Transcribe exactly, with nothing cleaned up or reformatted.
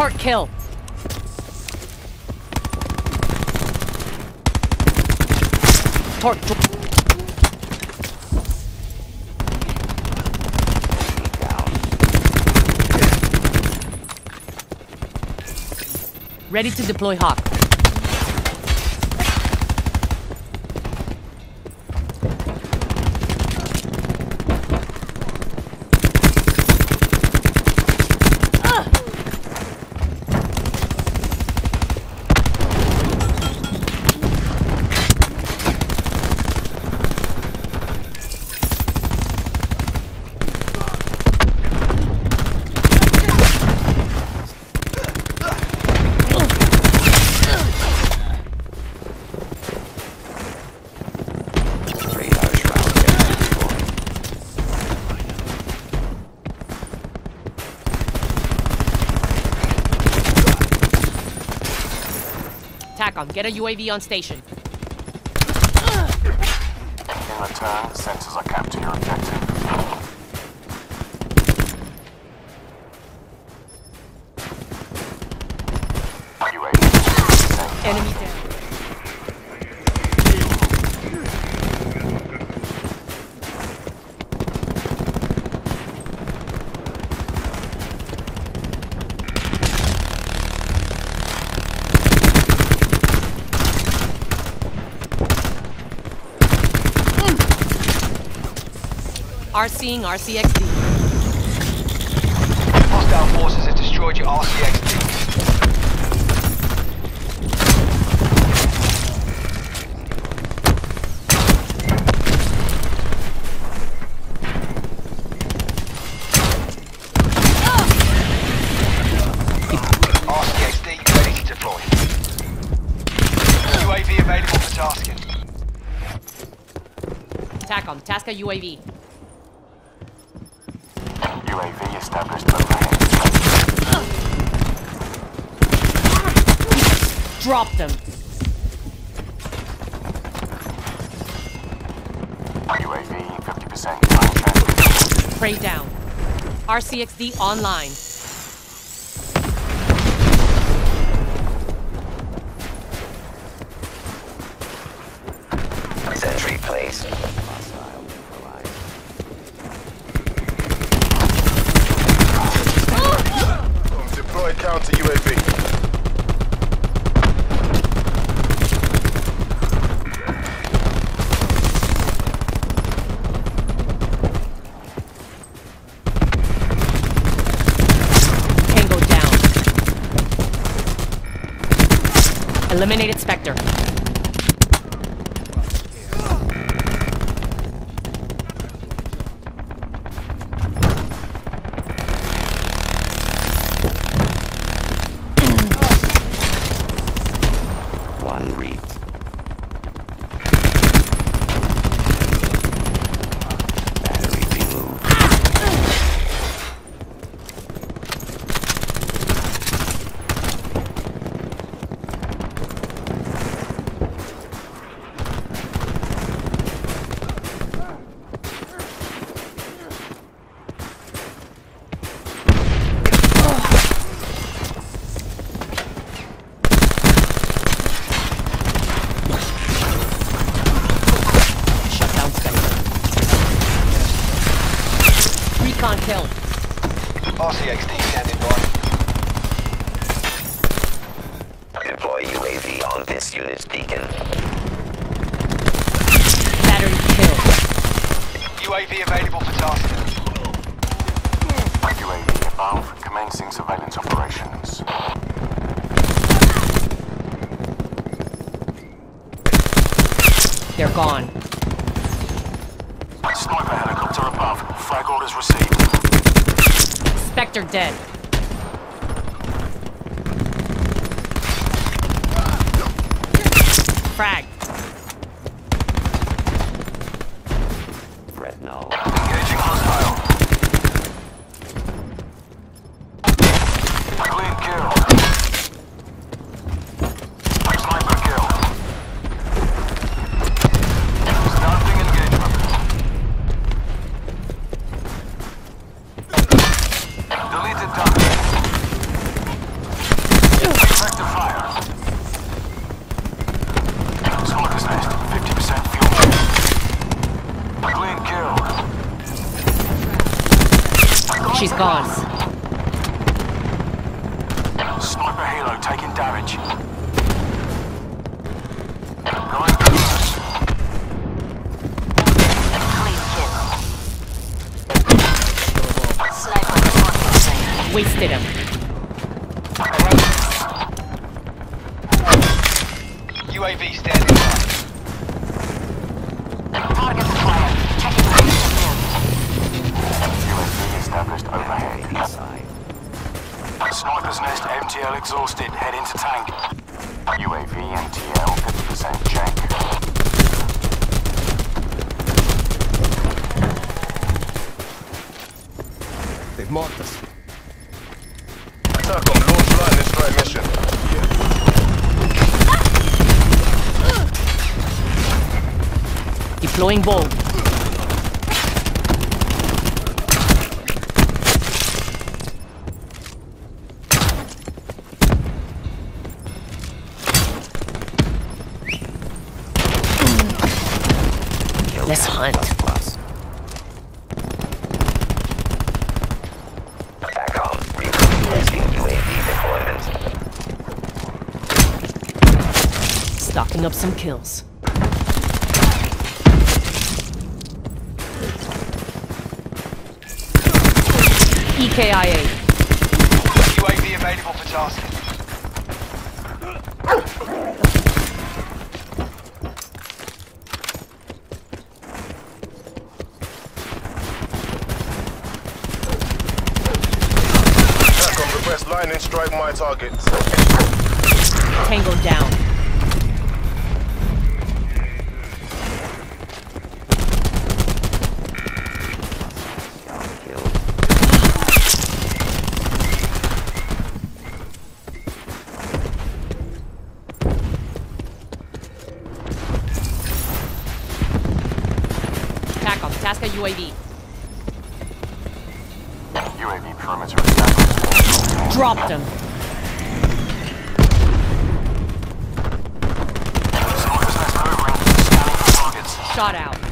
Tart kill. Tart. Ready to deploy Hawk. TACOM, get a U A V on station. In return, sensors are capped to your objective. U A V. Enemy down. RCing R C X D. Hostile forces have destroyed your R C X D. R C X D ready to deploy. U A V available for tasking. TACOM, task a U A V. U A V established overhead. Drop them. U A V fifty percent time check. Prey down. R C X D online. Sentry placed. Deploy counter U A V. Tango down. Eliminated Spectre. One read. Battery removed. Recon kill. R C X D standing by. Deploy U A V on this unit's beacon. Battery kill. U A V available for tasking. U A V above, commencing surveillance operations. They're gone. Sniper helicopter above. Flag orders received. Spectre dead. Frag. Threat null. Engaging hostile. Clean kill. Sniper kill. Starting engagement. Deleted target. She's gone. Sniper helo taking damage. Going close. Wasted him. U A V standing by. Target fire. Checking position. U A V established overhead. Inside. Sniper's nest M T L exhausted. Head into tank. U A V M T L fifty percent check. They've marked us. Attack on launch lightning strike mission. Deploying bolt. Let's hunt. Back on. Requesting U A V deployment. Stocking up some kills. E K I A. U A V available for tasking. Request lightning strike my targets. Tango down. Attack on Tasca U A V. U A V perimeter established. Dropped him. Sniper's nest hovering. Scanning for targets. Shot out.